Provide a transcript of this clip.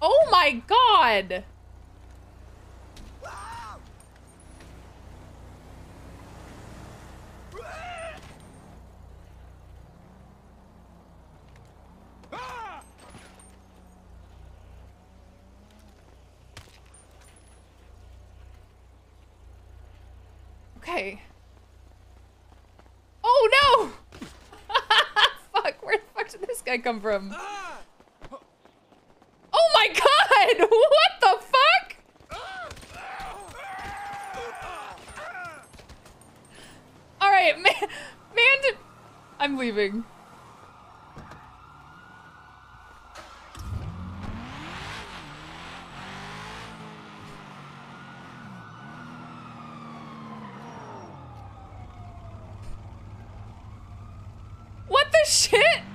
Oh my god! Okay. Oh no! Fuck, where the fuck did this guy come from? Oh my god! What the fuck? Alright, man, I'm leaving. What the shit?